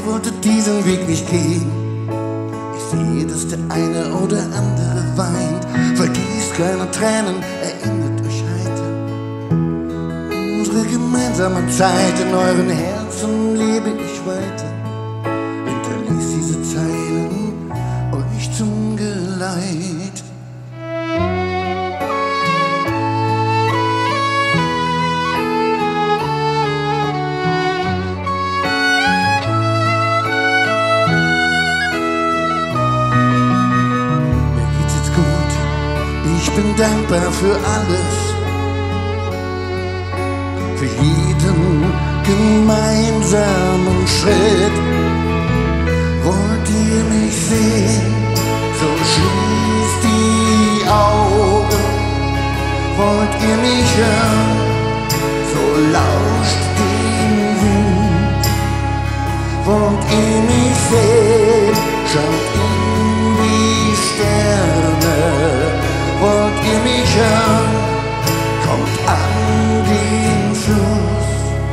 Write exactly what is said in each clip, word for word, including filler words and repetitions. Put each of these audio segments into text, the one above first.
wollte diesen Weg nicht gehen. Ich sehe, dass der eine oder andere weint. Vergießt keine Tränen, erinnert euch heiter. Unsere gemeinsame Zeit, in euren Herzen lebe ich weiter. Hinterließ diese Zeilen euch zum Geleit. Ich bin dankbar für alles, für jeden gemeinsamen Schritt. Wollt ihr mich sehen, so schließt die Augen. Wollt ihr mich hören, so lauscht dem Wind. Wollt ihr mich sehen, schaut in die Sterne. Wollt ihr mich hören, kommt an den Fluss.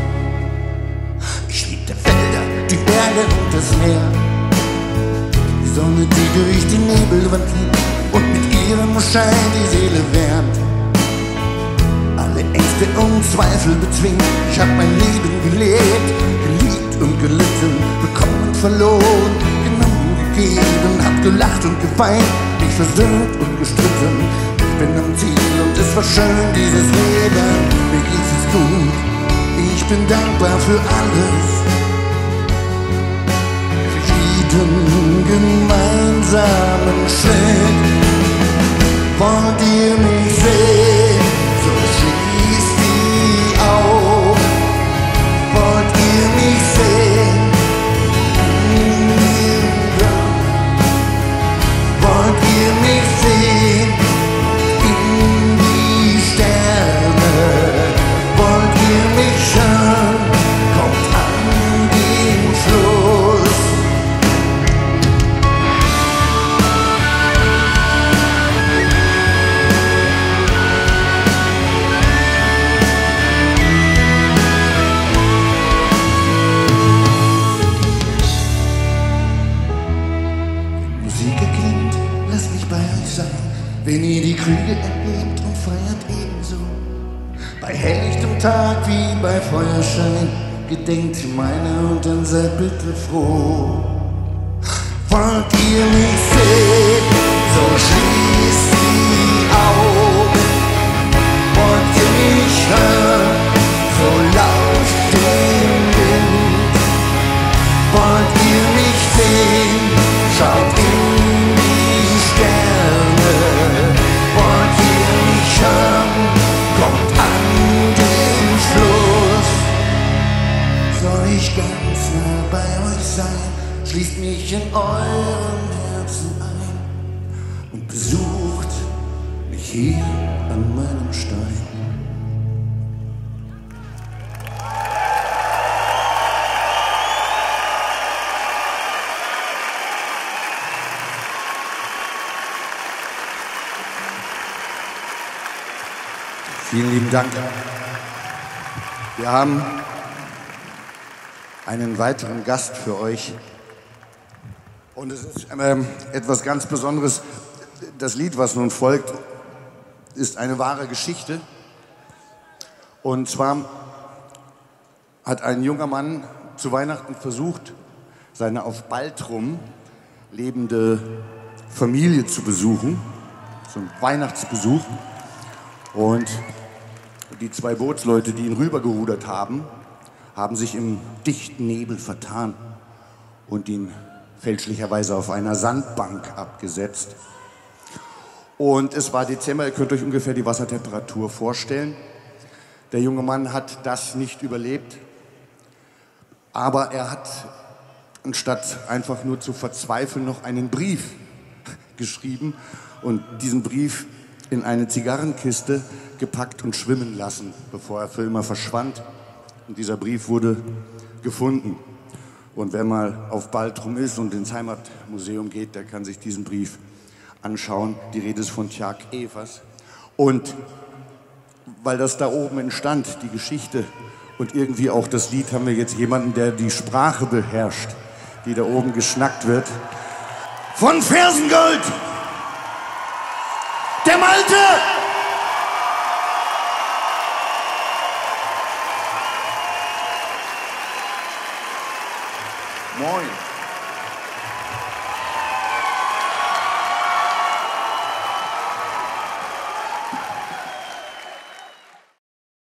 Ich liebte Felder, die Berge und das Meer. Die Sonne, die durch die Nebelwand liegt und mit ihrem Schein die Seele wärmt. Alle Ängste und Zweifel bezwingt. Ich hab mein Leben gelebt, geliebt und gelitten, bekommen, verloren, genommen, gegeben, hab gelacht und geweint, mich versöhnt und gestritten. Ich bin am Ziel und es war schön, dieses Leben. Mir geht's jetzt gut, ich bin dankbar für alles. Für jeden gemeinsamen Schritt. Wollt ihr mich sehen, so schließt die Augen. Wollt ihr mich sehen, wollt ihr mich sehen, in die Sterne. Wollt ihr mich hören, kommt an den Fluss. Wenn Musik erklingt, lasst mich bei euch sein. Wenn ihr die Krüge erhebt und feiert ebenso. Bei helllichtem Tag wie bei Feuerschein, gedenkt meiner und dann seid bitte froh. Wollt ihr mich sehen, so schließt die Augen. Wollt ihr mich hören, so lauscht dem Wind. Wollt ihr mich sehen, schaut in die Sterne. Wollt ihr mich hören, kommt an den Fluss. Soll ich ganz nah bei euch sein, schließt mich in eurem Herzen ein und besucht mich hier an meinem Stein. Vielen lieben Dank. Wir haben einen weiteren Gast für euch. Und es ist ähm, etwas ganz Besonderes. Das Lied, was nun folgt, ist eine wahre Geschichte. Und zwar hat ein junger Mann zu Weihnachten versucht, seine auf Baltrum lebende Familie zu besuchen. So ein Weihnachtsbesuch. Und die zwei Bootsleute, die ihn rübergerudert haben, haben sich im dichten Nebel vertan und ihn fälschlicherweise auf einer Sandbank abgesetzt. Und es war Dezember, ihr könnt euch ungefähr die Wassertemperatur vorstellen. Der junge Mann hat das nicht überlebt, aber er hat, anstatt einfach nur zu verzweifeln, noch einen Brief geschrieben und diesen Brief in eine Zigarrenkiste gepackt und schwimmen lassen, bevor er für immer verschwand. Und dieser Brief wurde gefunden. Und wer mal auf Baltrum ist und ins Heimatmuseum geht, der kann sich diesen Brief anschauen. Die Rede ist von Tjag Evers. Und weil das da oben entstand, die Geschichte und irgendwie auch das Lied, haben wir jetzt jemanden, der die Sprache beherrscht, die da oben geschnackt wird. Von Fersengold! Der Malte! Moin.